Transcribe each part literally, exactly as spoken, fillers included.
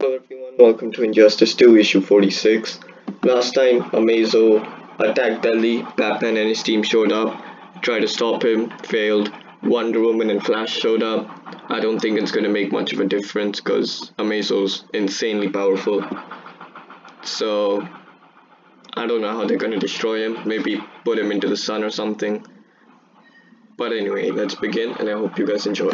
Hello everyone, welcome to Injustice two issue forty-six. Last time, Amazo attacked Delhi, Batman and his team showed up, tried to stop him, failed. Wonder Woman and Flash showed up. I don't think it's gonna make much of a difference because Amazo's insanely powerful. So, I don't know how they're gonna destroy him, maybe put him into the sun or something. But anyway, let's begin and I hope you guys enjoy.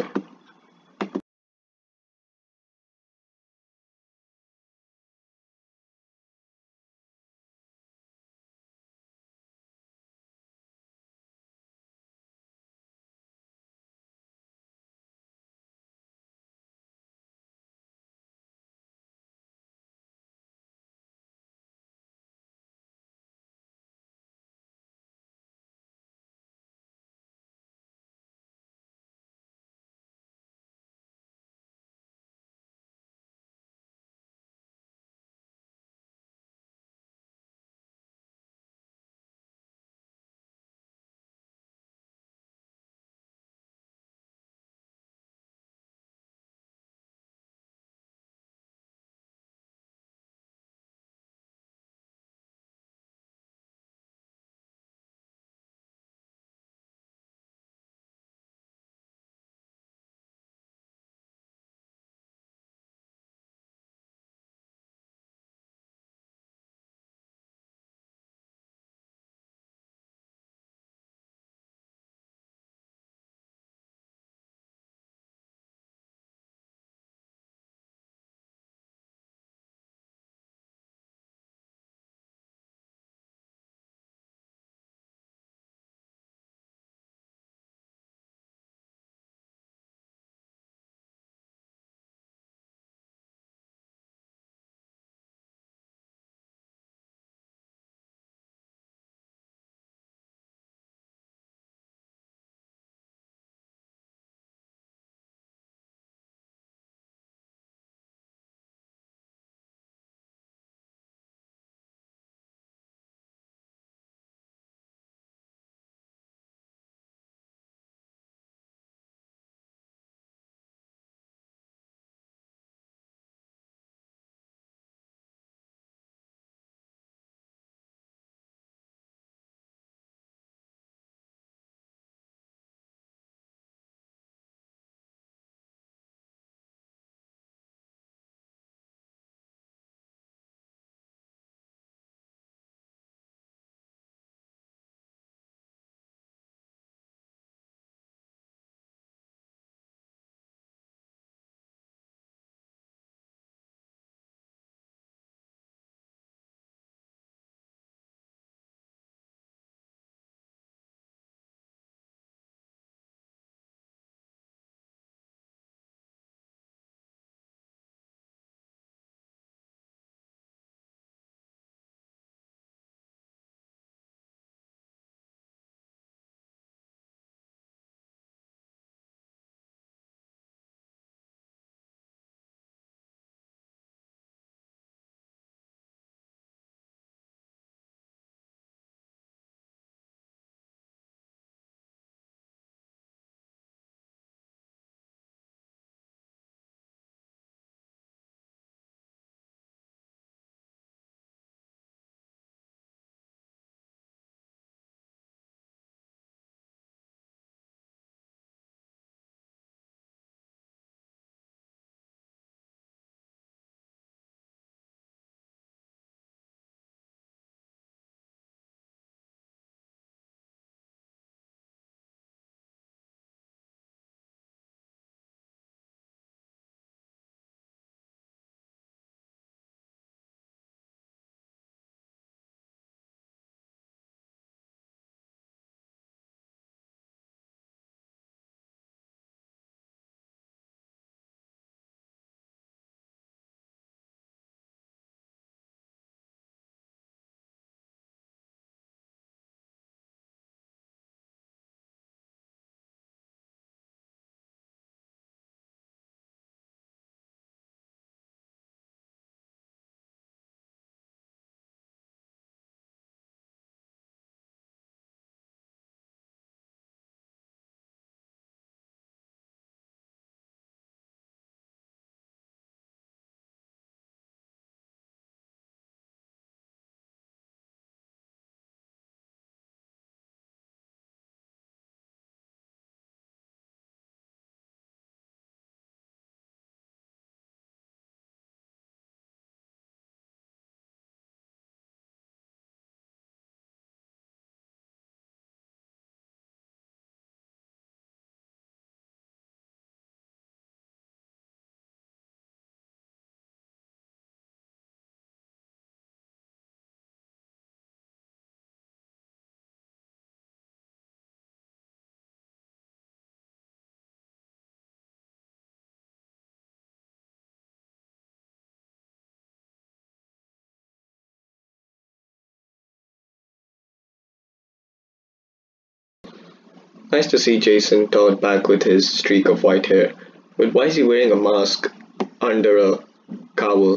Nice to see Jason Todd back with his streak of white hair. But why is he wearing a mask under a cowl?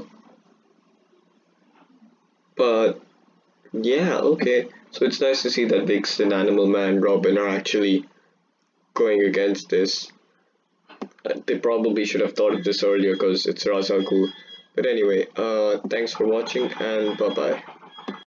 But yeah, okay. So it's nice to see that Vixen, Animal Man, Robin are actually going against this. Uh, they probably should have thought of this earlier because it's Ra's al Ghul. But anyway, uh, thanks for watching and bye bye.